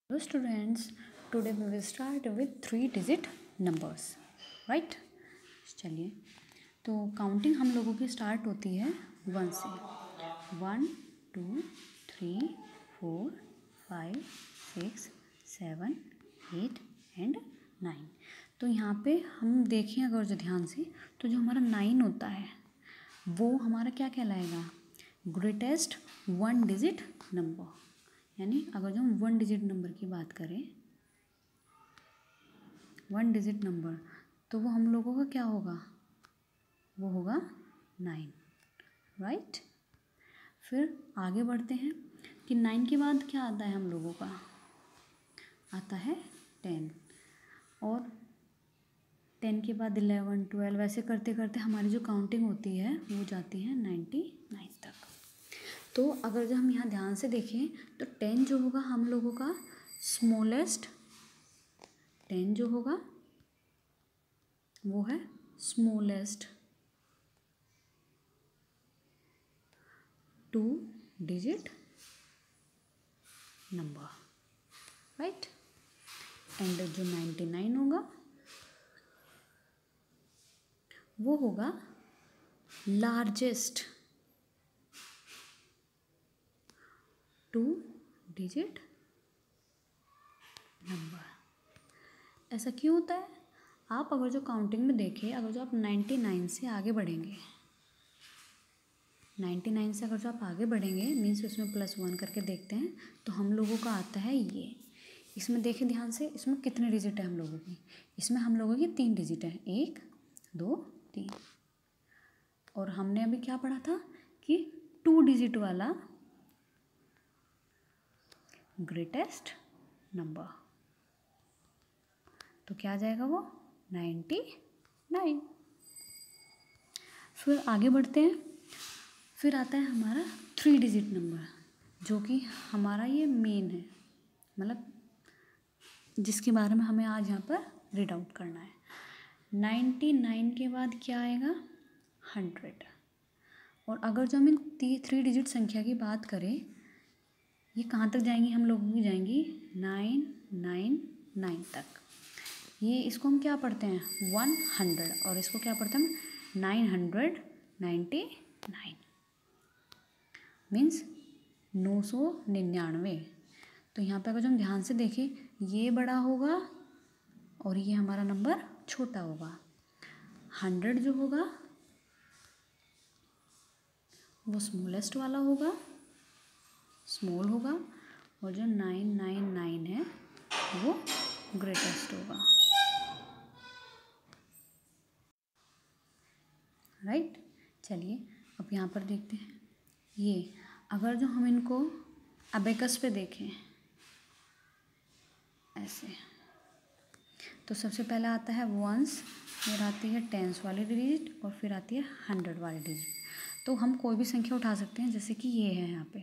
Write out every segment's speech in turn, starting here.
Hello students, today we will start with 3 digit numbers, right? चलिए, तो counting हम लोगों की स्टार्ट होती है 1 से। 1 2 3 4 5 6 7 8 एंड 9। तो यहाँ पे हम देखें अगर जो ध्यान से, तो जो हमारा 9 होता है वो हमारा क्या कहलाएगा? Greatest 1 digit number. यानी अगर जो हम 1 डिजिट नंबर की बात करें, 1 डिजिट नंबर, तो वो हम लोगों का क्या होगा? वो होगा 9, राइट। फिर आगे बढ़ते हैं कि 9 के बाद क्या आता है हम लोगों का? आता है 10, और 10 के बाद 11 12 ऐसे करते करते हमारी जो काउंटिंग होती है वो जाती है 99 तक। तो अगर जब हम यहाँ ध्यान से देखें तो 10 जो होगा हम लोगों का स्मॉलेस्ट, 10 जो होगा वो है smallest 2 digit number, right. And जो 99 होगा वो होगा लार्जेस्ट 2 डिजिट नंबर। ऐसा क्यों होता है? आप अगर जो काउंटिंग में देखें, अगर जो आप 99 से आगे बढ़ेंगे, 99 से अगर जो आप आगे बढ़ेंगे मीन्स उसमें +1 करके देखते हैं, तो हम लोगों का आता है ये। इसमें देखें ध्यान से, इसमें कितने डिजिट है हम लोगों की? इसमें हम लोगों की 3 डिजिट है, 1 2 3। और हमने अभी क्या पढ़ा था कि 2 डिजिट वाला ग्रेटेस्ट नंबर, तो क्या आ जाएगा वो? 99। फिर आगे बढ़ते हैं। फिर आता है हमारा 3 डिजिट नंबर, जो कि हमारा ये मेन है, मतलब जिसके बारे में हमें आज यहाँ पर रीड आउट करना है। 99 के बाद क्या आएगा? 100। और अगर जो हम इन 3 डिजिट संख्या की बात करें, ये कहाँ तक जाएंगी? हम लोगों की जाएंगी 999 तक। ये इसको हम क्या पढ़ते हैं? 100, और इसको क्या पढ़ते हैं? 999 मीन्स 999। तो यहाँ पे अगर जो हम ध्यान से देखें, ये बड़ा होगा और ये हमारा नंबर छोटा होगा। 100 जो होगा वो स्मॉलेस्ट वाला होगा, स्मॉल होगा, और जो 999 है वो ग्रेटेस्ट होगा, राइट। चलिए अब यहाँ पर देखते हैं। ये अगर जो हम इनको अबेकस पे देखें ऐसे, तो सबसे पहले आता है वंस, फिर आती है टेंस वाली डिजिट, और फिर आती है 100 वाली डिजिट। तो हम कोई भी संख्या उठा सकते हैं, जैसे कि ये है यहाँ पे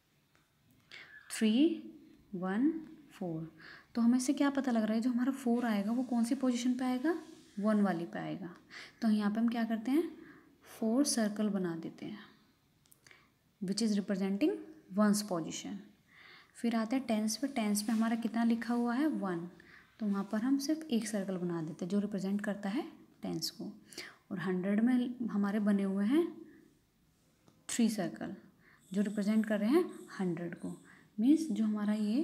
3 1 4। तो हमें इससे क्या पता लग रहा है? जो हमारा 4 आएगा वो कौन सी पोजीशन पे आएगा? 1 वाली पे आएगा। तो यहाँ पे हम क्या करते हैं? 4 सर्कल बना देते हैं which is representing 1's position. फिर आता है टेंस पे। टेंस पे हमारा कितना लिखा हुआ है? 1। तो वहाँ पर हम सिर्फ एक सर्कल बना देते हैं जो रिप्रेजेंट करता है टेंस को। और 100 में हमारे बने हुए हैं 3 सर्कल जो रिप्रेजेंट कर रहे हैं 100 को। मीन्स जो हमारा ये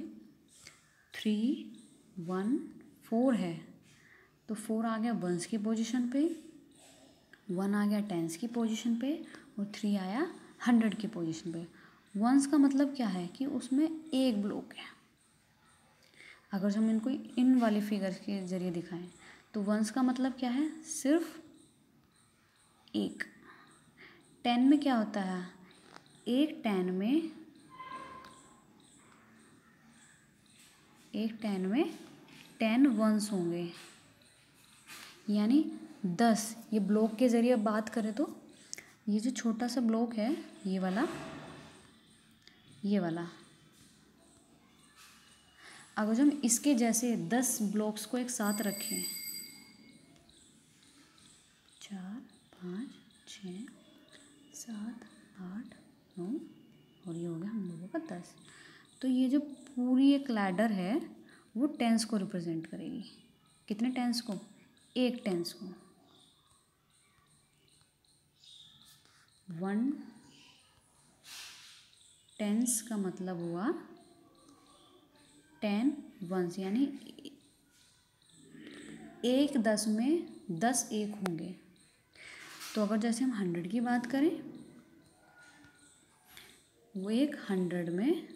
3 1 4 है, तो 4 आ गया 1's की पोजीशन पे, 1 आ गया 10's की पोजीशन पे, और 3 आया 100 की पोजीशन पे। 1's का मतलब क्या है? कि उसमें एक ब्लॉक है। अगर जो हम इनको इन वाले फिगर के ज़रिए दिखाएं, तो 1's का मतलब क्या है? सिर्फ एक। 10 में क्या होता है? एक 10 में 10 1's होंगे, यानी 10। ये ब्लॉक के ज़रिए बात करें तो ये जो छोटा सा ब्लॉक है, ये वाला, अगर जो हम इसके जैसे 10 ब्लॉक्स को एक साथ रखें, 4 5 6 7 8 9, और ये हो गया हम लोगों का 10। तो ये जो पूरी एक लैडर है वो टेंस को रिप्रेजेंट करेगी। कितने टेंस को? एक टेंस को। 1 टेंस का मतलब हुआ 10 वंस, यानी 1 10 में 10 एक होंगे। तो अगर जैसे हम 100 की बात करें, वो एक 100 में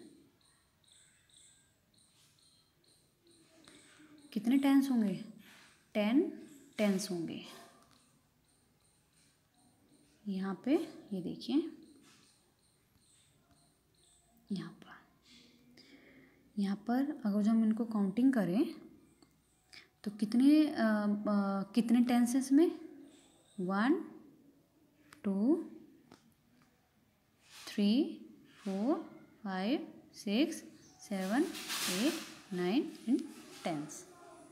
कितने टेंस होंगे? 10 टेंस होंगे। यहाँ पे ये देखिए, यहाँ पर अगर जो हम इनको काउंटिंग करें तो कितने टेंसेस में? 1 2 3 4 5 6 7 8 9 एंड टेंस।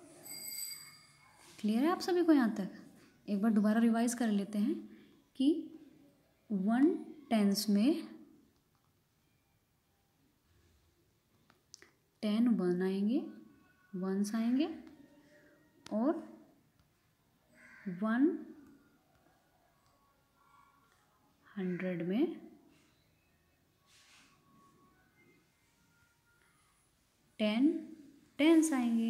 क्लियर है आप सभी को यहाँ तक? एक बार दोबारा रिवाइज कर लेते हैं कि 1 टेंस में 10 वन आएंगे, वंस आएंगे, और 100 में 10 टेंस आएंगे।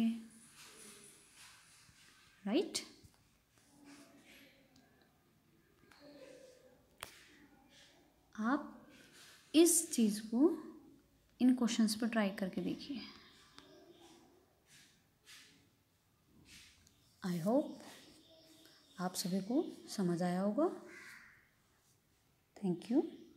राइट? आप इस चीज़ को इन क्वेश्चंस पर ट्राई करके देखिए। आई होप आप सभी को समझ आया होगा। Thank you.